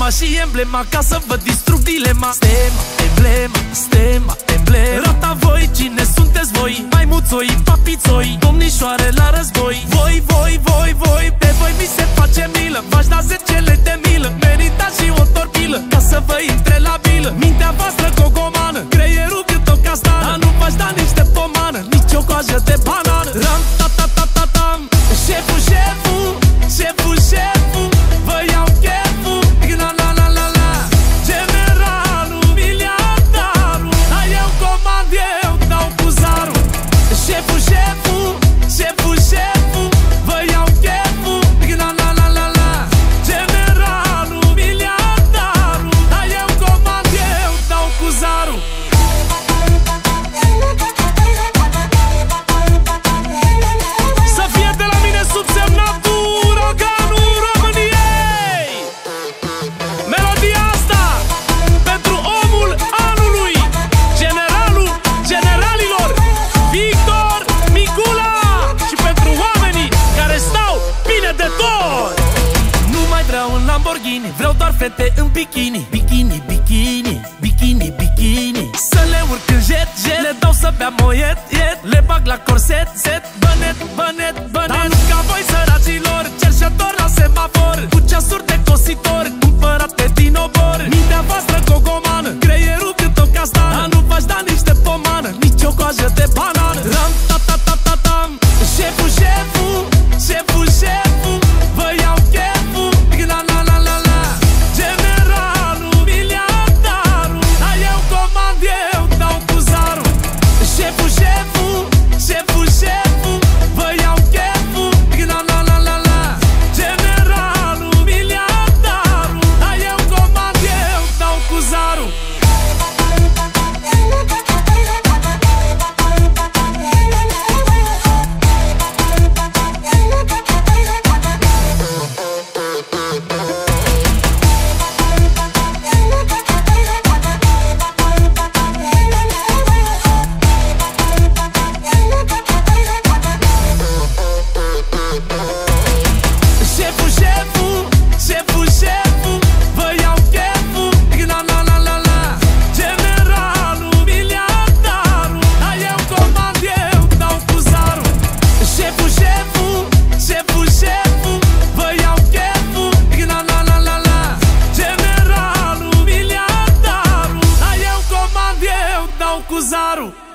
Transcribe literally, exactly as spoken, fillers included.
Stema și emblema, ca să vă distrug dilema. Stema, emblema, stema, emblema. Rata voi, cine sunteți voi? Maimuțoi, papițoi, domnișoare la război. Voi, voi, voi, voi, pe voi mi se face milă. V-aș da zece lei de milă, meritați și o torpilă, ca să vă intre la bilă. Mintea voastră cogomană, creierul cât o castană, dar nu v-aș da niște pomană, nici o coajă de banană. Ram, ta, ta, ta, ta, tam. Șeful, șeful, șeful, șeful, vă iau cheful. La, la, la, la, la. Generalul, miliardarul, dar eu comand, eu dau cu zarul. Șeful, șeful, șeful, șeful, vă iau cheful. La, la, la, la, la. Generalul, miliardarul, dar eu comand, eu dau cu zarul. Să fie de la mine subsemnatul Uroganul României. Melodia asta pentru omul anului, generalul generalilor, Victor Micula. Și pentru oamenii care stau bine de tot. Nu mai vreau un Lamborghini, vreau doar fete în bikini. Bikini, bikini, bikini, bikini. Să le urc în jet, jet, le dau să bea moet, iet, le bag la corset, set, bănet, bănet, bănet. Dar nu ca voi săracilor, cerșător la semafor, cu ceasuri de cositor, cumpărate din obor. Mintea voastră cogomană, creierul cât o castană, dar nu v-aș da niște pomană, nici o coajă de banană. Ram, ta, ta, ta, ta, tam. Șeful, șeful, șeful, șeful, vă iau cheful. La, la, la, la, la. Generalul, miliardarul, dar eu comand, eu dau cu zarul. Șeful, șeful, șeful, șeful, vă iau cheful. La, la, la, la, la. Generalul, miliardarul, dar eu comand, eu dau cu zarul. Șeful, șeful, șeful, șeful, vă iau cheful. La, la, la, la, la. Generalul, miliardarul, dar eu comand, eu dau cu zarul. Șeful, șeful, șeful, șeful, vă iau cheful. La, la, la, la, la. Generalul, miliardarul, dar eu comand, eu dau cu zarul.